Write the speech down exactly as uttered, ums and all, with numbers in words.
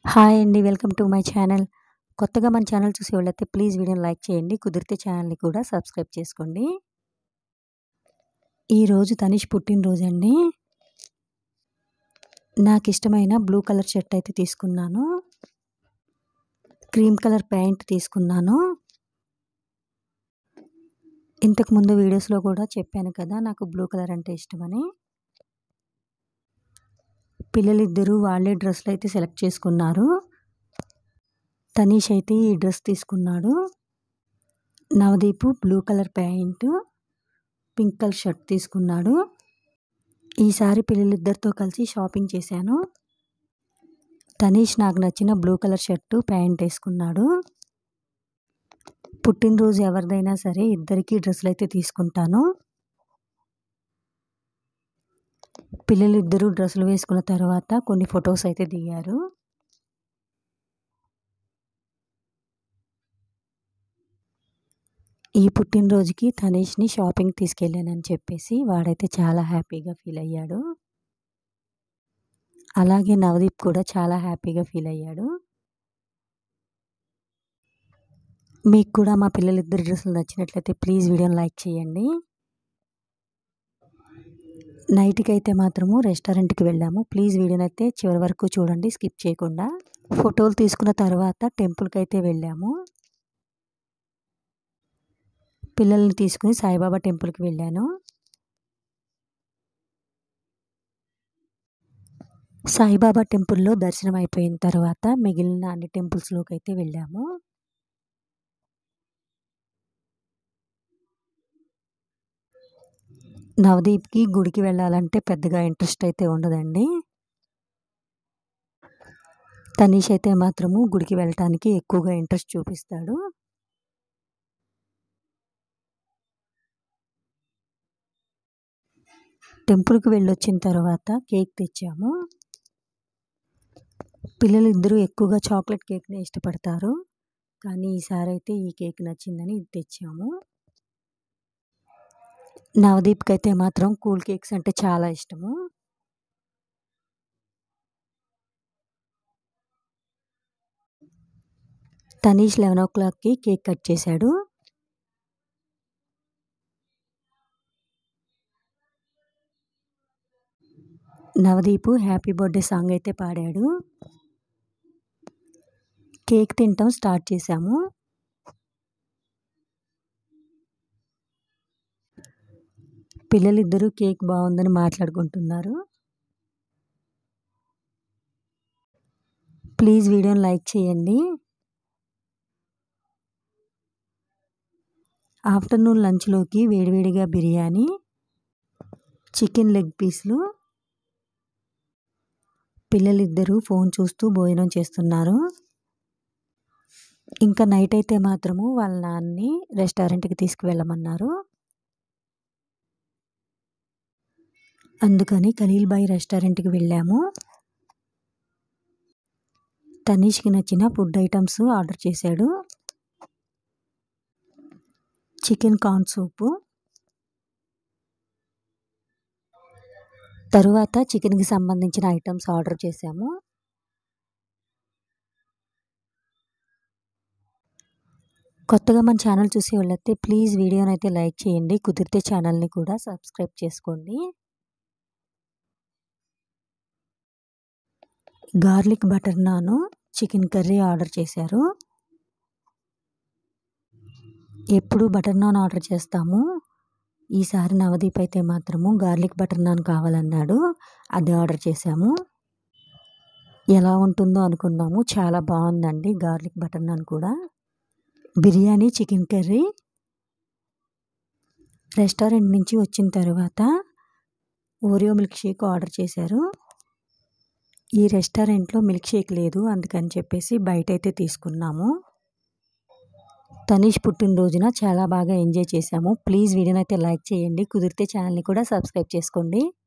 Hi అండి. Welcome to my channel. కొత్తగా మన ఛానల్ చూసేవాళ్ళైతే ప్లీజ్ వీడియోని లైక్ చేయండి. కుదిరితే ఛానల్‌ని కూడా సబ్స్క్రైబ్ చేసుకోండి. ఈరోజు తనీష్ పుట్టినరోజండి. నాకిష్టమైన బ్లూ కలర్ షర్ట్ అయితే తీసుకున్నాను. క్రీమ్ కలర్ ప్యాంట్ తీసుకున్నాను. ఇంతకుముందు వీడియోస్‌లో కూడా చెప్పాను కదా నాకు బ్లూ కలర్ అంటే ఇష్టమని. పిల్లలిద్దరూ వాళ్ళే డ్రెస్సులు అయితే సెలెక్ట్ చేసుకున్నారు. తనీష్ అయితే ఈ డ్రెస్ తీసుకున్నాడు. Navdeep blue colour pant, pink colour shirt తీసుకున్నాడు. ఈసారి పిల్లలిద్దరితో కలిసి షాపింగ్ చేశాను. తనీష్ నాకు నచ్చిన బ్లూ కలర్ షర్టు, ప్యాంట్ వేసుకున్నాడు. పుట్టినరోజు ఎవరిదైనా సరే ఇద్దరికీ డ్రెస్సులు అయితే తీసుకుంటాను. పిల్లలిద్దరూ డ్రెస్సులు వేసుకున్న తర్వాత కొన్ని ఫొటోస్ అయితే దిగారు. ఈ పుట్టినరోజుకి తనీష్‌ని షాపింగ్ తీసుకెళ్ళానని చెప్పేసి వాడైతే చాలా హ్యాపీగా ఫీల్ అయ్యాడు. అలాగే నవదీప్ కూడా చాలా హ్యాపీగా ఫీల్ అయ్యాడు. మీకు కూడా మా పిల్లలిద్దరి డ్రెస్సులు నచ్చినట్లయితే ప్లీజ్ వీడియోని లైక్ చేయండి. నైట్‌కి అయితే మాత్రము రెస్టారెంట్‌కి వెళ్ళాము. ప్లీజ్ వీడియోని అయితే చివరి వరకు చూడండి, స్కిప్ చేయకుండా. ఫోటోలు తీసుకున్న తర్వాత టెంపుల్‌కి అయితే వెళ్ళాము. పిల్లల్ని తీసుకుని సాయిబాబా టెంపుల్‌కి వెళ్ళాను. సాయిబాబా టెంపుల్‌లో దర్శనం అయిపోయిన తర్వాత మిగిలిన అన్ని టెంపుల్స్‌లోకి అయితే వెళ్ళాము. నవదీప్‌కి గుడికి వెళ్ళాలంటే పెద్దగా ఇంట్రెస్ట్ అయితే ఉండదండి. తనీష్ అయితే మాత్రము గుడికి వెళ్ళటానికి ఎక్కువగా ఇంట్రెస్ట్ చూపిస్తాడు. టెంపుల్‌కి వెళ్ళొచ్చిన తర్వాత కేక్ తెచ్చాము. పిల్లలిద్దరూ ఎక్కువగా చాక్లెట్ కేక్‌నే ఇష్టపడతారు. కానీ ఈసారి అయితే ఈ కేక్ నచ్చిందని ఇది తెచ్చాము. నవదీప్‌కి అయితే మాత్రం కూల్ కేక్స్ అంటే చాలా ఇష్టము. తనీష్ లెవెన్ ఓ క్లాక్‌కి కేక్ కట్ చేశాడు. నవదీప్ హ్యాపీ బర్త్డే సాంగ్ అయితే పాడాడు. కేక్ తినటం స్టార్ట్ చేశాము. పిల్లలిద్దరూ కేక్ బాగుందని మాట్లాడుకుంటున్నారు. ప్లీజ్ వీడియోని లైక్ చేయండి. ఆఫ్టర్నూన్ లంచ్‌లోకి వేడివేడిగా బిర్యానీ, చికెన్ లెగ్ పీస్లు. పిల్లలిద్దరూ ఫోన్ చూస్తూ భోజనం చేస్తున్నారు. ఇంకా నైట్ అయితే మాత్రము వాళ్ళ నాన్నని రెస్టారెంట్‌కి తీసుకువెళ్ళమన్నారు. అందుకని ఖలీల్ భాయ్ రెస్టారెంట్‌కి వెళ్ళాము. తనీష్‌కి నచ్చిన ఫుడ్ ఐటమ్స్ ఆర్డర్ చేశాడు. చికెన్ కార్న్ సూపు, తరువాత చికెన్‌కి సంబంధించిన ఐటమ్స్ ఆర్డర్ చేశాము. కొత్తగా మన ఛానల్ చూసేవాళ్ళైతే ప్లీజ్ వీడియోని అయితే లైక్ చేయండి. కుదిరితే ఛానల్‌ని కూడా సబ్స్క్రైబ్ చేసుకోండి. Garlic butter naan, chicken curry order చేశారు. ఎప్పుడు బటర్ నాన్ ఆర్డర్ చేస్తాము. ఈసారి నవదీప్ అయితే మాత్రము గార్లిక్ బటర్ నాన్ కావాలన్నాడు. అది ఆర్డర్ చేశాము. ఎలా ఉంటుందో అనుకున్నాము. చాలా బాగుందండి గార్లిక్ బటర్ నాన్ కూడా. Biryani, chicken curry. రెస్టారెంట్ నుంచి వచ్చిన తర్వాత ఓరియో మిల్క్ షేక్ ఆర్డర్ చేశారు. ఈ రెస్టారెంట్లో మిల్క్ షేక్ లేదు, అందుకని చెప్పేసి బయట అయితే తీసుకున్నాము. తనీష్ పుట్టినరోజున చాలా బాగా ఎంజాయ్ చేశాము. ప్లీజ్ వీడియోని అయితే లైక్ చేయండి. కుదిరితే ఛానల్‌ని కూడా సబ్స్క్రైబ్ చేసుకోండి.